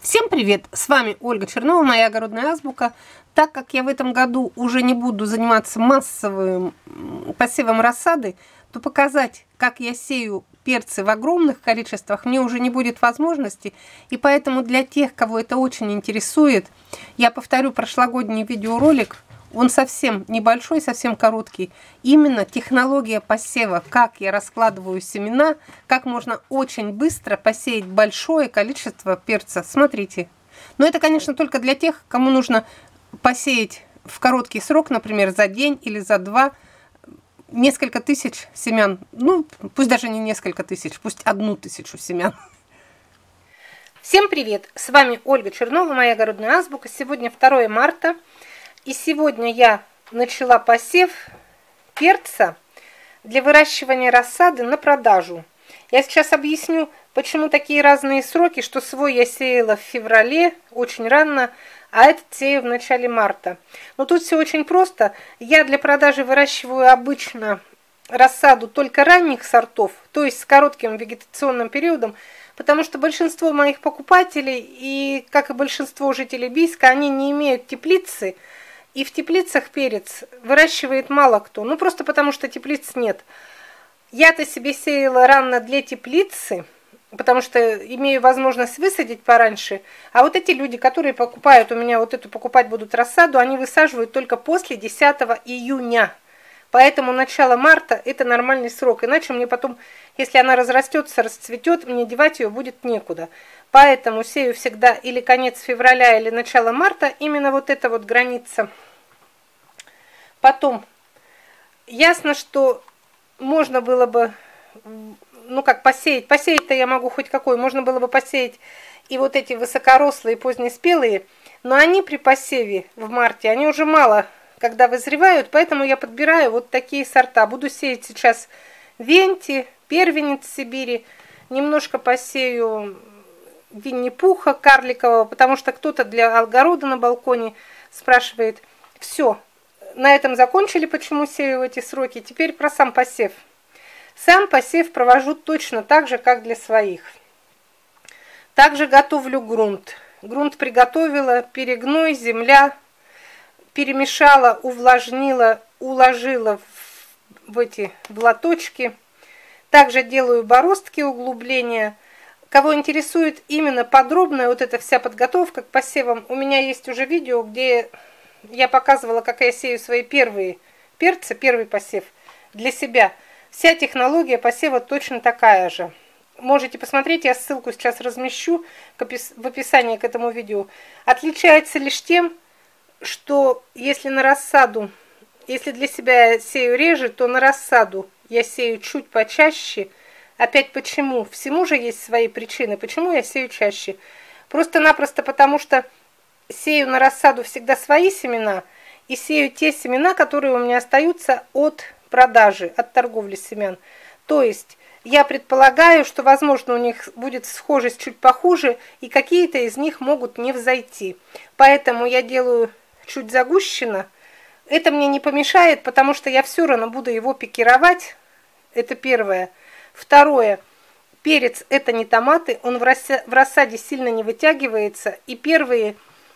Всем привет! С вами Ольга Чернова, моя огородная азбука. Так как я в этом году уже не буду заниматься массовым посевом рассады, то показать, как я сею перцы в огромных количествах, мне уже не будет возможности. И поэтому для тех, кого это очень интересует, я повторю прошлогодний видеоролик. Он совсем небольшой, совсем короткий. Именно технология посева, как я раскладываю семена, как можно очень быстро посеять большое количество перца. Смотрите. Но это, конечно, только для тех, кому нужно посеять в короткий срок, например, за день или за два, несколько тысяч семян. Ну, пусть даже не несколько тысяч, пусть 1000 семян. Всем привет! С вами Ольга Чернова, моя огородная азбука. Сегодня 2 марта. И сегодня я начала посев перца для выращивания рассады на продажу. Я сейчас объясню, почему такие разные сроки, что свой я сеяла в феврале, очень рано, а этот сею в начале марта. Но тут все очень просто. Я для продажи выращиваю обычно рассаду только ранних сортов, то есть с коротким вегетационным периодом, потому что большинство моих покупателей, и как и большинство жителей Бийска, они не имеют теплицы. И в теплицах перец выращивает мало кто. Ну, просто потому что теплиц нет. Я-то себе сеяла рано для теплицы, потому что имею возможность высадить пораньше. А вот эти люди, которые покупают у меня вот эту, покупать будут рассаду, они высаживают только после 10 июня. Поэтому начало марта – это нормальный срок. Иначе мне потом, если она разрастется, расцветет, мне девать ее будет некуда. Поэтому сею всегда или конец февраля, или начало марта. Именно вот эта вот граница. Потом, ясно, что можно было бы, ну как посеять. Посеять-то я могу хоть какой. Можно было бы посеять и вот эти высокорослые, позднеспелые. Но они при посеве в марте, они уже мало когда вызревают. Поэтому я подбираю вот такие сорта. Буду сеять сейчас венти, первенец Сибири. Немножко посею Винни-Пуха карликового, потому что кто-то для огорода на балконе спрашивает. Все, на этом закончили, почему сею в эти сроки. Теперь про сам посев. Сам посев провожу точно так же, как для своих. Также готовлю грунт. Грунт приготовила, перегной, земля, перемешала, увлажнила, уложила в эти лоточки. Также делаю бороздки, углубления. Кого интересует именно подробная вот эта вся подготовка к посевам, у меня есть уже видео, где я показывала, как я сею свои первые перцы, первый посев для себя. Вся технология посева точно такая же. Можете посмотреть, я ссылку сейчас размещу в описании к этому видео. Отличается лишь тем, что если на рассаду, если для себя я сею реже, то на рассаду я сею чуть почаще. Опять почему? Всему же есть свои причины. Почему я сею чаще? Просто-напросто потому, что сею на рассаду всегда свои семена и сею те семена, которые у меня остаются от продажи, от торговли семян. То есть я предполагаю, что, возможно, у них будет схожесть чуть похуже, и какие-то из них могут не взойти. Поэтому я делаю чуть загущенно. Это мне не помешает, потому что я все равно буду его пикировать. Это первое. Второе. Перец – это не томаты, он в рассаде сильно не вытягивается. И первые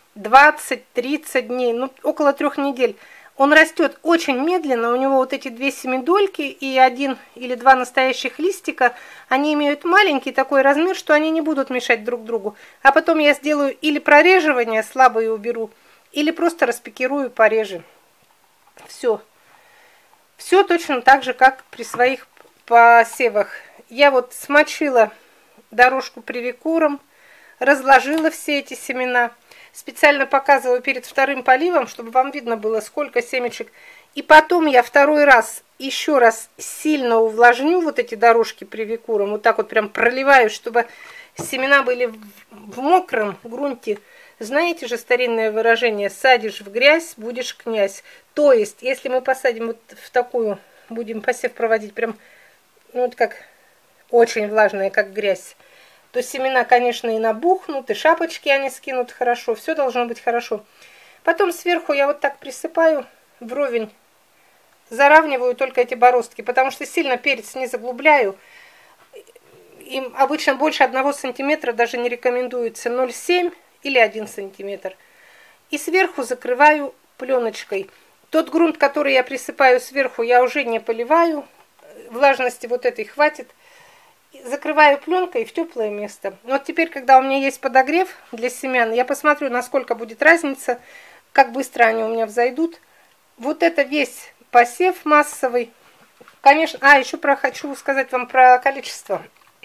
20-30 дней, ну около 3 недель, он растет очень медленно. У него вот эти 2 семидольки и 1 или 2 настоящих листика, они имеют маленький такой размер, что они не будут мешать друг другу. А потом я сделаю или прореживание слабое уберу, или просто распикирую пореже. Все. Все точно так же, как при своих посевах. Я вот смочила дорожку привикуром, разложила все эти семена. Специально показываю перед вторым поливом, чтобы вам видно было, сколько семечек. И потом я второй раз, еще раз сильно увлажню вот эти дорожки привикуром. Вот так вот прям проливаю, чтобы семена были в мокром грунте. Знаете же старинное выражение: садишь в грязь, будешь князь. То есть, если мы посадим вот в такую, будем посев проводить прям, ну вот как очень влажная, как грязь, то семена, конечно, и набухнут, и шапочки они скинут хорошо, все должно быть хорошо. Потом сверху я вот так присыпаю вровень, заравниваю только эти бороздки, потому что сильно перец не заглубляю. им обычно больше 1 сантиметра даже не рекомендуется, 0,7 или 1 сантиметр. И сверху закрываю пленочкой. Тот грунт, который я присыпаю сверху, я уже не поливаю. Влажности вот этой хватит. Закрываю пленкой в теплое место. Вот теперь, когда у меня есть подогрев для семян, я посмотрю, насколько будет разница, как быстро они у меня взойдут. Вот это весь посев массовый. Конечно, еще хочу сказать вам про количество.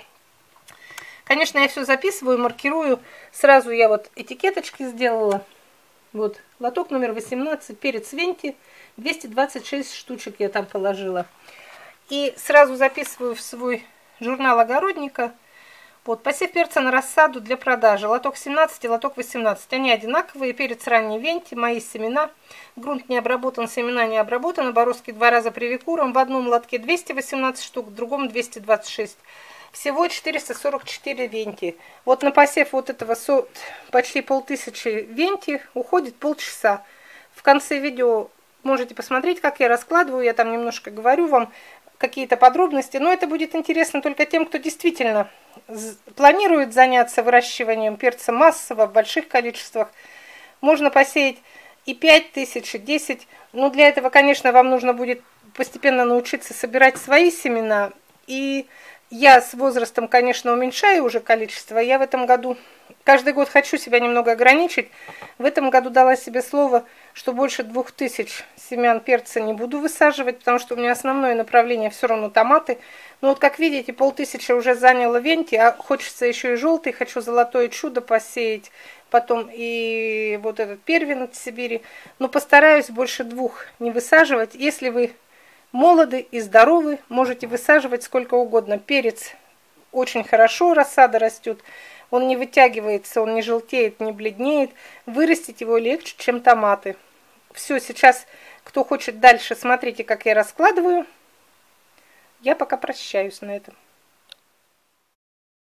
Конечно, я все записываю, маркирую. Сразу я вот этикеточки сделала. Вот, лоток номер 18, перец венти, 226 штучек я там положила. И сразу записываю в свой журнал огородника. Вот, посев перца на рассаду для продажи. Лоток 17 и лоток 18. Они одинаковые. Перец ранний венти, мои семена. Грунт не обработан, семена не обработаны. Боровский 2 раза привикуром. В одном лотке 218 штук, в другом 226. Всего 444 венти. Вот на посев вот этого почти 500 венти уходит полчаса. В конце видео можете посмотреть, как я раскладываю. Я там немножко говорю вам какие-то подробности. Но это будет интересно только тем, кто действительно планирует заняться выращиванием перца массово в больших количествах. Можно посеять и 5000, и 10. Но для этого, конечно, вам нужно будет постепенно научиться собирать свои семена. И я с возрастом, конечно, уменьшаю уже количество. Я в этом году, каждый год хочу себя немного ограничить. В этом году дала себе слово, что больше 2000 семян перца не буду высаживать, потому что у меня основное направление все равно томаты. Но вот, как видите, 500 уже заняло венти, а хочется еще и желтый, хочу золотое чудо посеять, потом и вот этот первен от Сибири. Но постараюсь больше 2 не высаживать. Если вы молоды и здоровы, можете высаживать сколько угодно. Перец очень хорошо, рассада растет, он не вытягивается, он не желтеет, не бледнеет. Вырастить его легче, чем томаты. Все, сейчас, кто хочет дальше, смотрите, как я раскладываю. Я пока прощаюсь на этом.